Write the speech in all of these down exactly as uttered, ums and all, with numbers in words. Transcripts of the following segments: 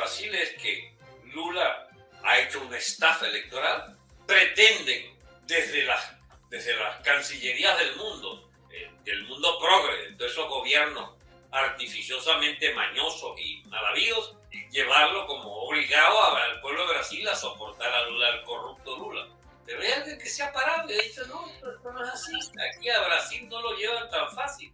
Brasil es que Lula ha hecho una estafa electoral. Pretenden desde las, desde las cancillerías del mundo, eh, del mundo progre, de esos gobiernos artificiosamente mañosos y malavidos, llevarlo como obligado al pueblo de Brasil a soportar a Lula, al corrupto Lula. Pero hay alguien que se ha parado y ha dicho, no, esto no es así. Aquí a Brasil no lo llevan tan fácil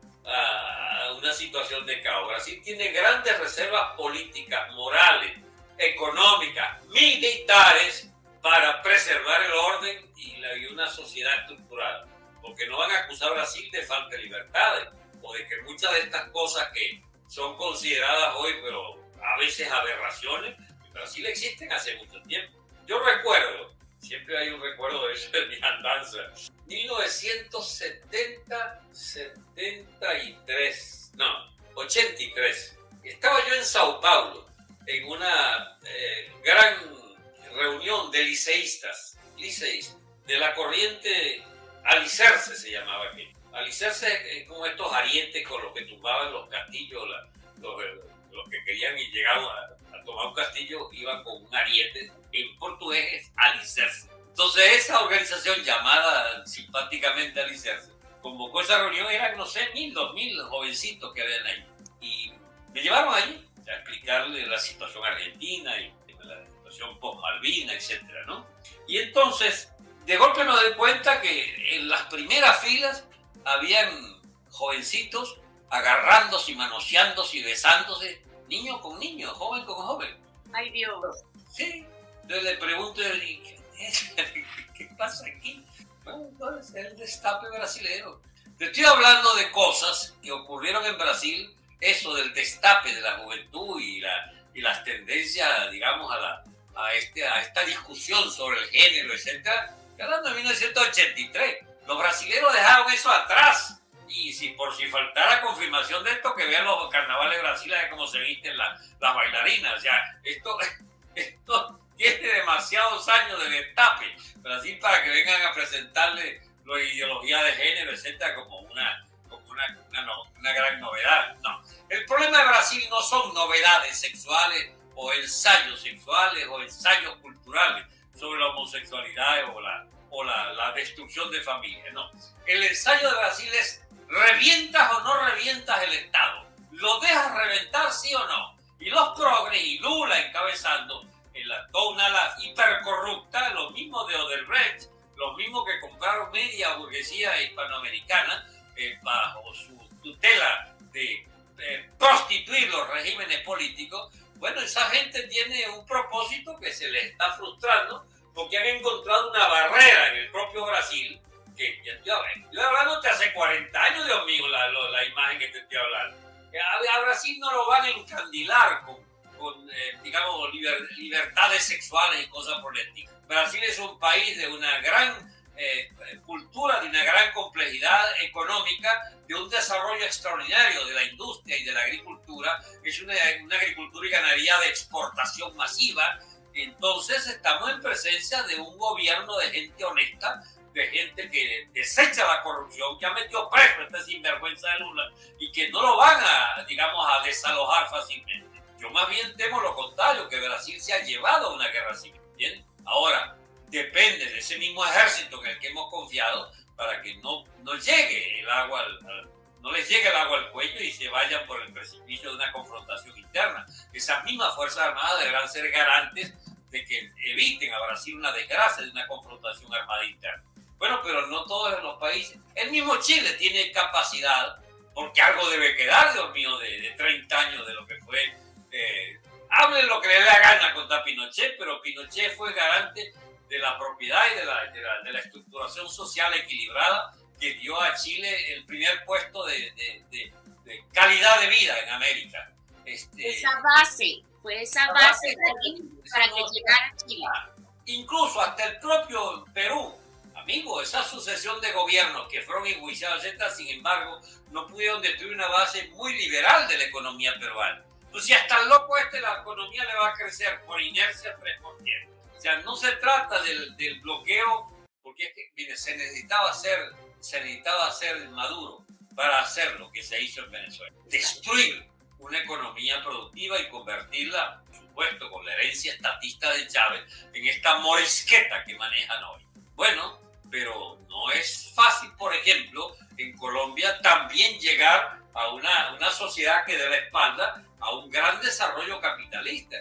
a una situación de caos. Brasil tiene grandes reservas políticas, morales, económicas, militares para preservar el orden y, la, y una sociedad estructurada. Porque no van a acusar a Brasil de falta de libertades o de que muchas de estas cosas que son consideradas hoy, pero a veces aberraciones, en Brasil existen hace mucho tiempo. Yo recuerdo, siempre hay un recuerdo de eso en mi andanza, mil novecientos setenta, setenta y tres, no, ochenta y tres. Estaba yo en Sao Paulo en una eh, gran reunión de liceístas, liceístas, de la corriente Alicerce se llamaba aquí. Alicerce es como estos arientes con los que tumbaban los castillos, la, los, los que querían y llegaban a, a tomar un castillo iban con un ariete, en portugués es Alicerce. Entonces esa organización llamada simpáticamente Alicerce convocó esa reunión, eran no sé, mil, dos mil jovencitos que habían ahí. Y me llevaron allí a explicarle la situación argentina y la situación post-Malvina, etcétera, ¿no? Y entonces, de golpe me doy cuenta que en las primeras filas habían jovencitos agarrándose y manoseándose y besándose, niño con niño, joven con joven. ¡Ay, Dios! Sí. Entonces le pregunto, ¿qué pasa aquí? Bueno, es el destape brasilero. Te estoy hablando de cosas que ocurrieron en Brasil, eso del destape de la juventud y, la, y las tendencias, digamos, a, la, a, este, a esta discusión sobre el género, etcétera, hablando de mil novecientos ochenta y tres. Los brasileños dejaron eso atrás. Y si por si faltara confirmación de esto, que vean los carnavales de Brasil, de cómo se visten la, las bailarinas. O sea, esto, esto tiene demasiados años de destape. Brasil, para que vengan a presentarle la ideología de género, etcétera, como una, como una, una, no, una gran novedad. No. El problema de Brasil no son novedades sexuales o ensayos sexuales o ensayos culturales sobre la homosexualidad o la, o la, la destrucción de familias. No. El ensayo de Brasil es: ¿revientas o no revientas el Estado? ¿Lo dejas reventar, sí o no? Y los progres y Lula encabezando en la toda la hipercorrupta, los mismos de Odebrecht, los mismos que compraron media burguesía hispanoamericana eh, bajo su tutela de eh, prostituir los regímenes políticos. Bueno, esa gente tiene un propósito que se les está frustrando porque han encontrado una barrera en el propio Brasil. Que ya estoy hablando de hace cuarenta años, Dios mío, la, la, la imagen que te estoy hablando. A, a Brasil no lo van a encandilar con, con eh, digamos, liber, libertades sexuales y cosas por el estilo. Brasil es un país de una gran eh, cultura, de una gran complejidad económica, de un desarrollo extraordinario de la industria y de la agricultura. Es una, una agricultura y ganadería de exportación masiva. Entonces estamos en presencia de un gobierno de gente honesta, de gente que desecha la corrupción, que ha metido preso a este sinvergüenza de Lula y que no lo van a, digamos, a desalojar fácilmente. Yo más bien temo lo contrario, que Brasil se ha llevado a una guerra civil. ¿Bien? Ahora, depende de ese mismo ejército en el que hemos confiado para que no, no llegue el agua al, al, no les llegue el agua al cuello y se vayan por el precipicio de una confrontación interna. Esas mismas Fuerzas Armadas deberán ser garantes de que eviten a Brasil una desgracia de una confrontación armada interna. Bueno, pero no todos los países. El mismo Chile tiene capacidad, porque algo debe quedar, Dios mío, de, de treinta años de lo que fue. Eh, hablen lo que le dé la gana contra Pinochet, pero Pinochet fue garante de la propiedad y de la, de la, de la estructuración social equilibrada que dio a Chile el primer puesto de, de, de, de calidad de vida en América. Este, esa base, fue esa base, base para que llegara a Chile. Incluso hasta el propio Perú. Amigos, esa sucesión de gobiernos que fueron enjuiciados, etcétera, sin embargo, no pudieron destruir una base muy liberal de la economía peruana. Pues si hasta el loco este la economía le va a crecer por inercia tres por ciento. O sea, no se trata del, del bloqueo, porque es que, mire, se necesitaba hacer, se necesitaba hacer Maduro para hacer lo que se hizo en Venezuela. Destruir una economía productiva y convertirla, por supuesto, con la herencia estatista de Chávez, en esta morisqueta que manejan hoy. Bueno, pero no es fácil, por ejemplo, en Colombia también llegar a una, una sociedad que dé la espalda a un gran desarrollo capitalista.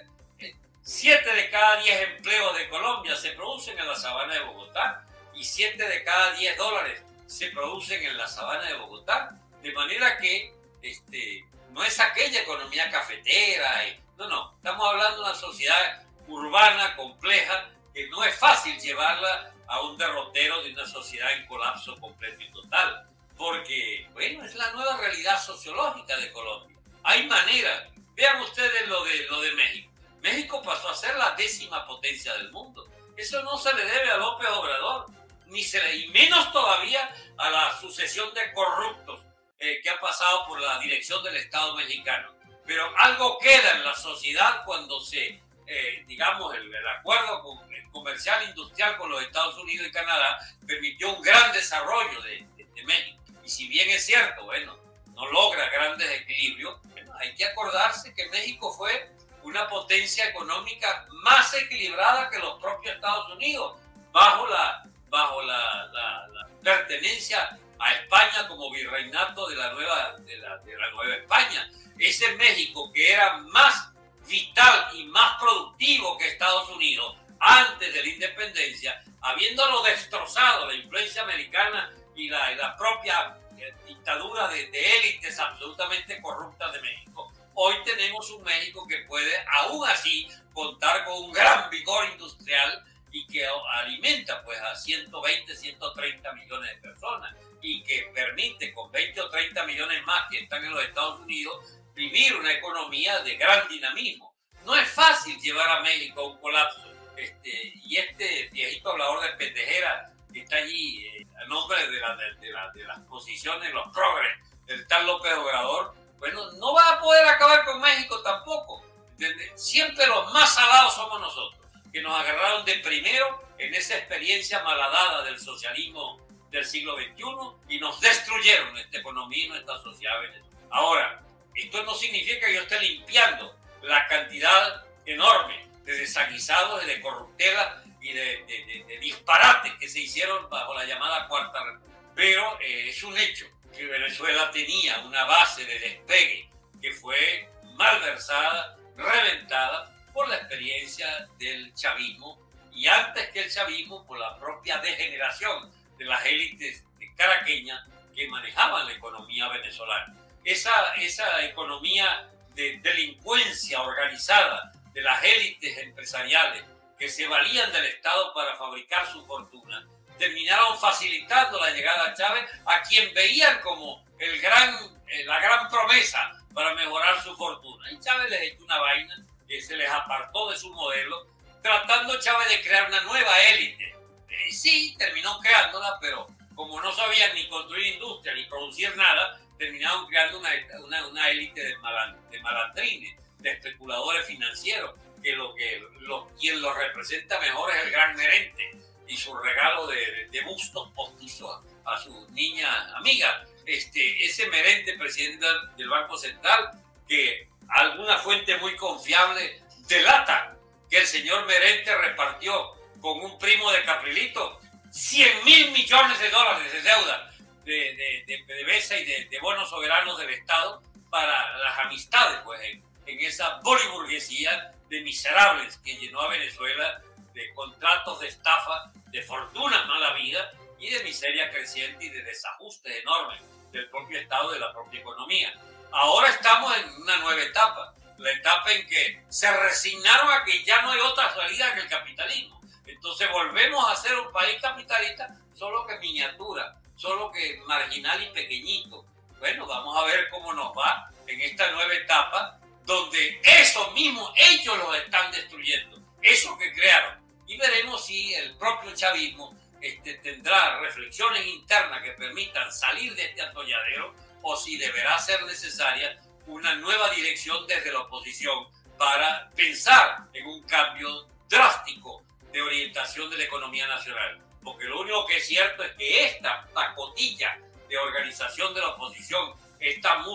Siete de cada diez empleos de Colombia se producen en la sabana de Bogotá y siete de cada diez dólares se producen en la sabana de Bogotá. De manera que este, no es aquella economía cafetera. Eh, no, no. Estamos hablando de una sociedad urbana, compleja, que no es fácil llevarla a un derrotero de una sociedad en colapso completo y total. Porque, bueno, es la nueva realidad sociológica de Colombia. Hay maneras. Vean ustedes lo de, lo de México. México pasó a ser la décima potencia del mundo. Eso no se le debe a López Obrador, ni se le, y menos todavía a la sucesión de corruptos eh, que ha pasado por la dirección del Estado mexicano. Pero algo queda en la sociedad cuando se, eh, digamos, el, el acuerdo con, el comercial industrial con los Estados Unidos y Canadá permitió un gran desarrollo de, de, de México. Y si bien es cierto, bueno, no logra grandes equilibrios, bueno, hay que acordarse que México fue una potencia económica más equilibrada que los propios Estados Unidos, bajo la, bajo la, la, la pertenencia a España como virreinato de la, nueva, de, la, de la Nueva España. Ese México que era más vital y más productivo que Estados Unidos antes de la independencia, habiéndolo destrozado la influencia americana y la, y la propia dictadura de, de élites absolutamente corruptas de México, hoy tenemos un México que puede, aún así, contar con un gran vigor industrial y que alimenta pues, a ciento veinte, ciento treinta millones de personas y que permite con veinte o treinta millones más que están en los Estados Unidos vivir una economía de gran dinamismo. No es fácil llevar a México a un colapso. Este, y este viejito hablador de pendejera que está allí eh, a nombre de, la, de, de, la, de las posiciones, los progres del tal López Obrador, bueno, no va a poder acabar con México tampoco. Siempre los más salados somos nosotros, que nos agarraron de primero en esa experiencia malhadada del socialismo del siglo veintiuno y nos destruyeron nuestra economía y nuestra sociedad venezolana. Ahora, esto no significa que yo esté limpiando la cantidad enorme de desaguisados, de corruptelas y de, de, de, de disparates que se hicieron bajo la llamada Cuarta República. Pero eh, es un hecho que Venezuela tenía una base de despegue que fue malversada, reventada por la experiencia del chavismo y antes que el chavismo por la propia degeneración de las élites caraqueñas que manejaban la economía venezolana. Esa, esa economía de delincuencia organizada de las élites empresariales que se valían del Estado para fabricar su fortuna, terminaron facilitando la llegada a Chávez, a quien veían como el gran, eh, la gran promesa para mejorar su fortuna. Y Chávez les echó una vaina que se les apartó de su modelo, tratando Chávez de crear una nueva élite. Eh, sí, terminó creándola, pero como no sabían ni construir industria ni producir nada, terminaron creando una, una, una élite de, malan, de malandrines, de especuladores financieros, que, lo que lo, quien los representa mejor es el gran Merente y su regalo de, de, de bustos postizos a sus niñas amigas. Este, ese Merente, presidente del Banco Central, que alguna fuente muy confiable delata que el señor Merente repartió con un primo de Caprilito cien mil millones de dólares de deuda de, de, de PDVSA y de, de bonos soberanos del Estado para las amistades, pues, en, en esa boliburguesía de miserables que llenó a Venezuela de contratos de estafa, de fortuna mala vida y de miseria creciente y de desajustes enormes del propio Estado, de la propia economía. Ahora estamos en una nueva etapa, la etapa en que se resignaron a que ya no hay otra salida que el capitalismo. Entonces volvemos a ser un país capitalista, solo que miniatura, solo que marginal y pequeñito. Bueno, vamos a ver cómo nos va en esta nueva etapa, donde eso mismo ellos los están destruyendo, eso que crearon. Y veremos si el propio chavismo este, tendrá reflexiones internas que permitan salir de este atolladero o si deberá ser necesaria una nueva dirección desde la oposición para pensar en un cambio drástico de orientación de la economía nacional. Porque lo único que es cierto es que esta pacotilla de organización de la oposición, esta mood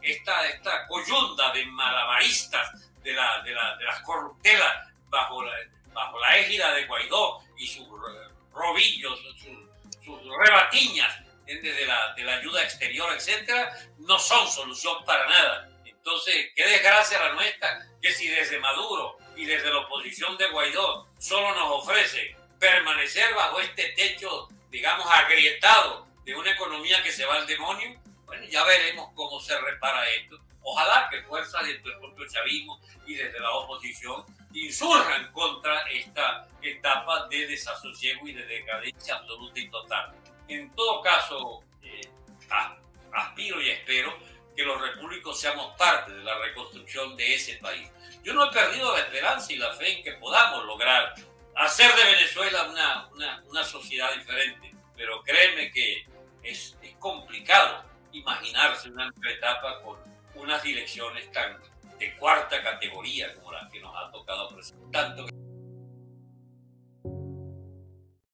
esta, esta coyunda de malabaristas de, la, de, la, de las corruptelas bajo la, bajo la égida de Guaidó y sus robillos, sus, sus rebatiñas desde la, de la ayuda exterior, etcétera, no son solución para nada. Entonces, qué desgracia la nuestra, que si desde Maduro y desde la oposición de Guaidó solo nos ofrece permanecer bajo este techo, digamos, agrietado de una economía que se va al demonio, bueno, ya veremos cómo se repara esto. Ojalá que fuerzas dentro del propio chavismo y desde la oposición insurjan contra esta etapa de desasosiego y de decadencia absoluta y total. En todo caso, eh, aspiro y espero que los repúblicos seamos parte de la reconstrucción de ese país. Yo no he perdido la esperanza y la fe en que podamos lograr hacer de Venezuela una, una, una sociedad diferente, pero créeme que es, es complicado imaginarse una nueva etapa con unas direcciones tan de cuarta categoría como las que nos ha tocado presentar. Tanto que